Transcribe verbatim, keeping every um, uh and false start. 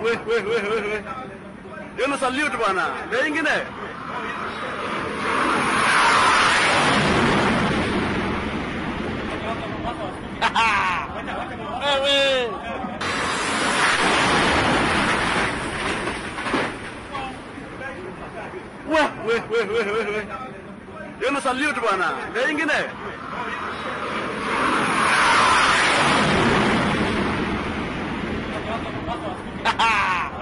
weh, weh, weh, weh, weh. Yun na salute bana. Gaya ingine. Weh, weh, weh, weh, weh, weh, weh. Yun na salute bana. Gaya ingine. Ha ha!